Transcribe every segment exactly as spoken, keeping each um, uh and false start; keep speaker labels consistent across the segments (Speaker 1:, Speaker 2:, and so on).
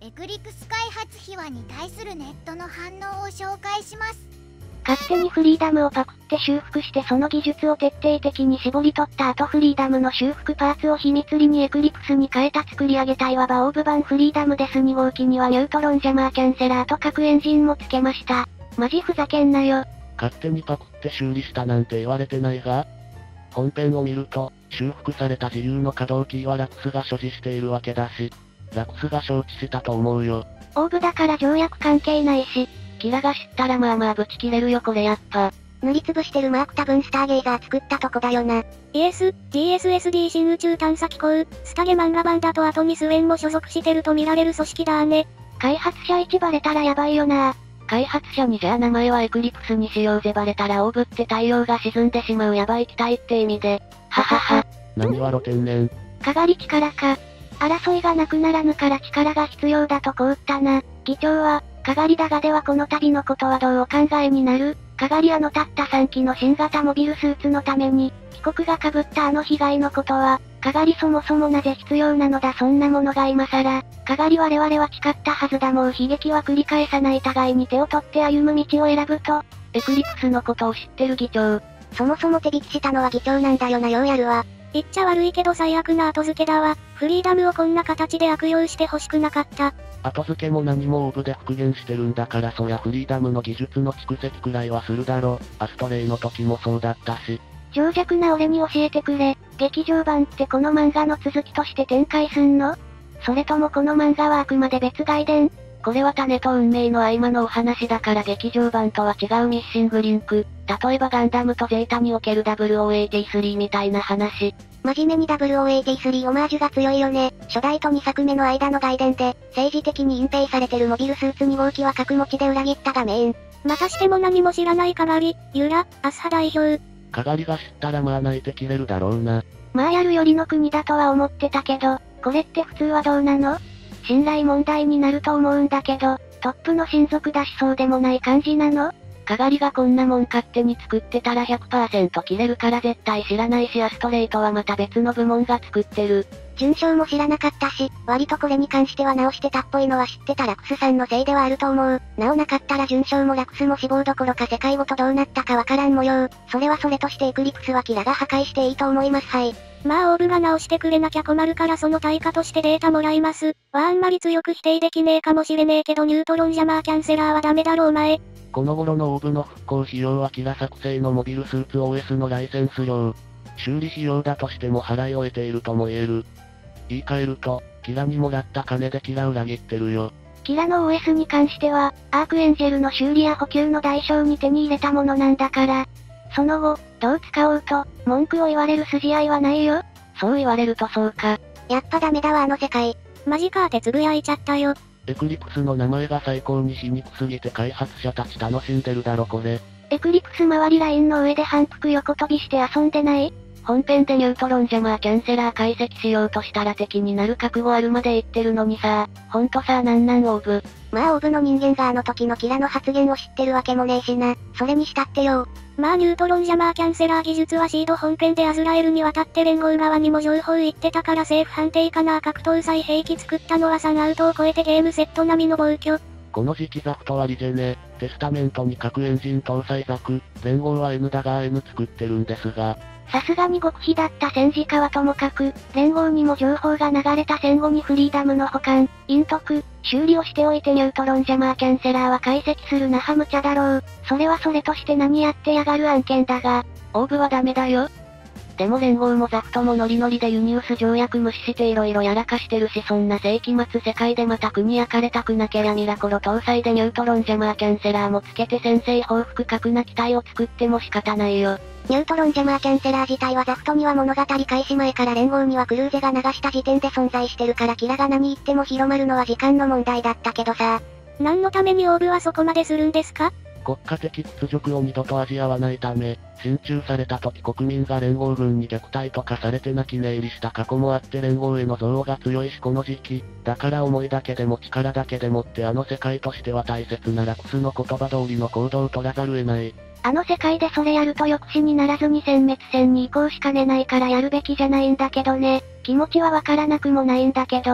Speaker 1: エクリプス開発秘話に対するネットの反応を紹介します。
Speaker 2: 勝手にフリーダムをパクって修復してその技術を徹底的に絞り取った後フリーダムの修復パーツを秘密裏にエクリプスに変えた作り上げたいわばオーブ版フリーダムです。に号機にはニュートロンジャマーキャンセラーと各エンジンもつけました。マジふざけんなよ。
Speaker 3: 勝手にパクって修理したなんて言われてないが、本編を見ると、修復された自由の可動キーはラクスが所持しているわけだし、ラクスが承知したと思うよ。
Speaker 2: オーブだから条約関係ないし、キラが知ったらまあまあブチ切れるよこれやっぱ。
Speaker 4: 塗りつぶしてるマーク多分スターゲイザー作ったとこだよな。
Speaker 5: イエス、ジーエスエスディー 新宇宙探査機構、スタゲ漫画版だとアトミスウェンも所属してると見られる組織だね。
Speaker 2: 開発者いちバレたらやばいよな。
Speaker 3: 開発者にじゃあ名前はエクリプスにしようぜバレたらオーブって太陽が沈んでしまうやばい機体って意味で。ははは。何笑ってんねん。
Speaker 2: かがり力か。争いがなくならぬから力が必要だとこうったな。議長は、かがりだがではこの度のことはどうお考えになる？かがり屋のたったさんきの新型モビルスーツのために、帰国が被ったあの被害のことは、かがりそもそもなぜ必要なのだそんなものが今更、かがり我々は誓ったはずだもう悲劇は繰り返さない互いに手を取って歩む道を選ぶと、
Speaker 3: エクリプスのことを知ってる議長。
Speaker 4: そもそも手引きしたのは議長なんだよなようやるわ。
Speaker 5: 言っちゃ悪いけど最悪な後付けだわ。フリーダムをこんな形で悪用して欲しくなかった。
Speaker 3: 後付けも何もオーブで復元してるんだからそりゃフリーダムの技術の蓄積くらいはするだろ。アストレイの時もそうだったし。
Speaker 2: 情弱な俺に教えてくれ。劇場版ってこの漫画の続きとして展開すんの？それともこの漫画はあくまで別外伝？
Speaker 3: これは種と運命の合間のお話だから劇場版とは違うミッシングリンク。例えばガンダムとゼータにおける ダブルオーエイティースリー みたいな話。
Speaker 4: 真面目に ダブルオーエイティースリー オマージュが強いよね。初代とにさくめの間の外伝で、政治的に隠蔽されてるモビルスーツに号機は核持ちで裏切ったがメイン。
Speaker 5: またしても何も知らないかがり、ユラ、アスハ代表。
Speaker 3: かがりが知ったらまあ泣いて切れるだろうな。
Speaker 2: まあやるよりの国だとは思ってたけど、これって普通はどうなの？信頼問題になると思うんだけど、トップの親族だしそうでもない感じなの？
Speaker 3: かがりがこんなもん勝手に作ってたら ひゃくパーセント 切れるから絶対知らないしアストレイとはまた別の部門が作ってる。
Speaker 4: 準将も知らなかったし、割とこれに関しては直してたっぽいのは知ってたラクスさんのせいではあると思う。なおなかったら準将もラクスも死亡どころか世界ごとどうなったかわからん模様。それはそれとしてエクリプスはキラが破壊していいと思いますはい。
Speaker 5: まあオーブが直してくれなきゃ困るからその対価としてデータもらいます。わあんまり強く否定できねえかもしれねえけどニュートロンジャマーキャンセラーはダメだろお前。
Speaker 3: この頃のオーブの復興費用はキラ作成のモビルスーツ オーエス のライセンス料。修理費用だとしても払い終えているとも言える。言い換えると、キラにもらった金でキラ裏切ってるよ。
Speaker 2: キラの オーエス に関しては、アークエンジェルの修理や補給の代償に手に入れたものなんだから。その後、どう使おうと、文句を言われる筋合いはないよ。
Speaker 3: そう言われるとそうか。
Speaker 4: やっぱダメだわあの世界。
Speaker 5: マジかーってつぶやいちゃったよ。
Speaker 3: エクリプスの名前が最高に皮肉すぎて開発者たち楽しんでるだろこれ。
Speaker 2: エクリプス周りラインの上で反復横跳びして遊んでない？
Speaker 3: 本編でニュートロンジャマーキャンセラー解析しようとしたら敵になる覚悟あるまで言ってるのにさ、ほんとさなんなんオーブ。
Speaker 4: まあオーブの人間があの時のキラの発言を知ってるわけもねえしな。それにしたってよ。
Speaker 5: まあニュートロンジャマーキャンセラー技術はシード本編でアズラエルに渡って連合側にも情報言ってたから政府判定かな。格闘再兵器作ったのはさんアウトを超えてゲームセット並みの暴挙。
Speaker 3: この時期ザクとはリジェネ、テスタメントに核エンジン搭載ザク、連合は N だが N 作ってるんですが、
Speaker 2: さすがに極秘だった戦時下はともかく、連合にも情報が流れた戦後にフリーダムの保管、隠匿、修理をしておいてニュートロンジャマーキャンセラーは解析するなは無茶だろう。それはそれとして何やってやがる案件だが、
Speaker 3: オーブはダメだよ。でも連合もザクともノリノリでユニウス条約無視して色々やらかしてるしそんな世紀末世界でまた国焼かれたくなけりゃミラコロ搭載でニュートロンジャマーキャンセラーもつけて先制報復核な機体を作っても仕方ないよ。
Speaker 4: ニュートロンジャマーキャンセラー自体はザクトには物語開始前から連合にはクルーゼが流した時点で存在してるからキラが何言っても広まるのは時間の問題だったけどさ。
Speaker 5: 何のためにオーブはそこまでするんですか？
Speaker 3: 国家的屈辱を二度と味わわないため、進駐された時国民が連合軍に虐待とかされて泣き寝入りした過去もあって連合への憎悪が強いしこの時期、だから思いだけでも力だけでもってあの世界としては大切なラクスの言葉通りの行動を取らざるを得ない。
Speaker 2: あの世界でそれやると抑止にならずに殲滅戦に移行しかねないからやるべきじゃないんだけどね。気持ちはわからなくもないんだけど、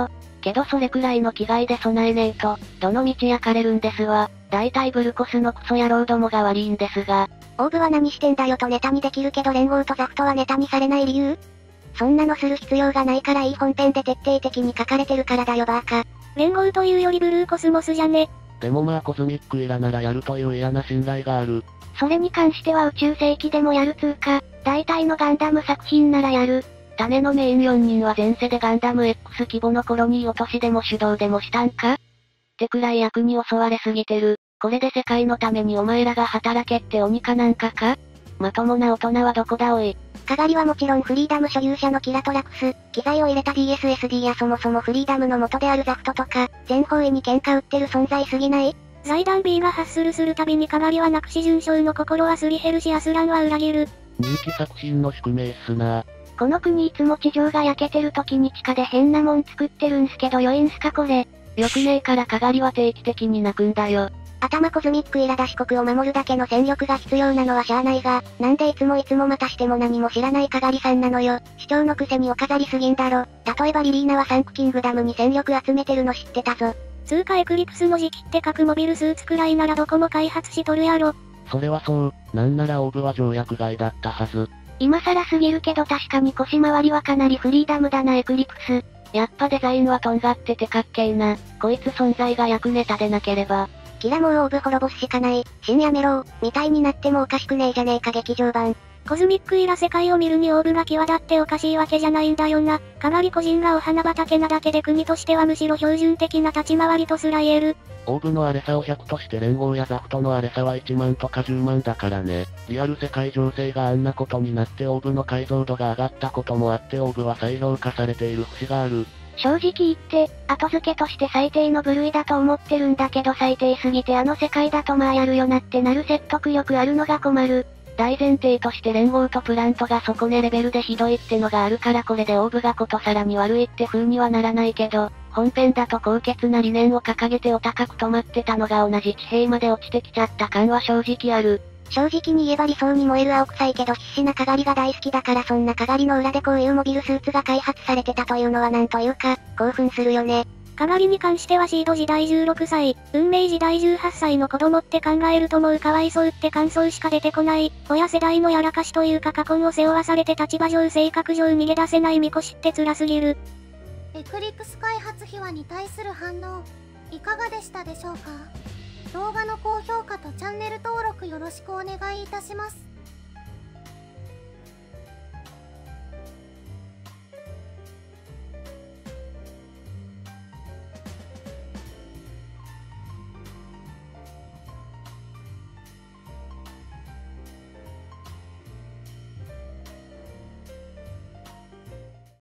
Speaker 2: けどそれくらいの気概で備えねえと、どの道焼かれるんですわ。大体ブルコスのクソ野郎どもが悪いんですが。
Speaker 4: オーブは何してんだよとネタにできるけど連合とザフトはネタにされない理由？そんなのする必要がないからいい本編で徹底的に書かれてるからだよバーカ。
Speaker 5: 連合というよりブルーコスモスじゃね。
Speaker 3: でもまあコズミックイラならやるという嫌な信頼がある。
Speaker 2: それに関しては宇宙世紀でもやるつーか、大体のガンダム作品ならやる。種のメインよんにんは前世でガンダム X 規模のコロニー落としでも手動でもしたんかってくらい役に襲われすぎてる。これで世界のためにお前らが働けって鬼かなんかか？まともな大人はどこだおい。
Speaker 4: カガリはもちろんフリーダム所有者のキラトラクス、機材を入れた ディーエスエスディー やそもそもフリーダムの元であるザフトとか、全方位に喧嘩売ってる存在すぎない？
Speaker 5: 財団 B が発するするたびにカガリはなくし純正の心はすり減るしアスランは裏切る。
Speaker 3: 人気作品の宿命っすな。
Speaker 2: この国いつも地上が焼けてる時に地下で変なもん作ってるんすけど良いんすかこれ。よくねえからカガリは定期的に泣くんだよ。
Speaker 4: 頭コズミックイラだし国を守るだけの戦力が必要なのはしゃあないが、なんでいつもいつもまたしても何も知らないカガリさんなのよ。市長のくせにお飾りすぎんだろ。例えばリリーナはサンクキングダムに戦力集めてるの知ってたぞ。
Speaker 5: つーかエクリプスの時期って各モビルスーツくらいならどこも開発しとるやろ。
Speaker 3: それはそう、なんならオーブは条約外だったはず。
Speaker 2: 今更すぎるけど確かに腰回りはかなりフリーダムだなエクリプス。やっぱデザインはとんがっててかっけーな。こいつ存在が役ネタでなければ。
Speaker 4: キラもうオーブ滅ぼすしかない。深夜メロー、みたいになってもおかしくねえじゃねえか劇場版。
Speaker 5: コズミックイラ世界を見るにオーブが際立っておかしいわけじゃないんだよな。かなり個人がお花畑なだけで国としてはむしろ標準的な立ち回りとすら言える。
Speaker 3: オーブの荒れさをひゃくとして連合やザフトの荒れさはいちまんとかじゅうまんだからね。リアル世界情勢があんなことになってオーブの解像度が上がったこともあってオーブは再評価されている節がある。
Speaker 2: 正直言って、後付けとして最低の部類だと思ってるんだけど最低すぎてあの世界だとまあやるよなってなる説得力あるのが困る。大前提として連合とプラントが底根レベルでひどいってのがあるからこれでオーブがことさらに悪いって風にはならないけど、本編だと高潔な理念を掲げてお高く止まってたのが同じ地平まで落ちてきちゃった感は正直ある。
Speaker 4: 正直に言えば理想に燃える青臭いけど必死なカガリが大好きだからそんなカガリの裏でこういうモビルスーツが開発されてたというのはなんというか、興奮するよね。
Speaker 5: カガリに関してはシード時代じゅうろくさい、運命時代じゅうはっさいの子供って考えるともうかわいそうって感想しか出てこない。親世代のやらかしというか過去を背負わされて立場上性格上逃げ出せないみこしって辛すぎる。
Speaker 1: エクリプス開発秘話に対する反応、いかがでしたでしょうか？動画の高評価とチャンネル登録よろしくお願いいたします。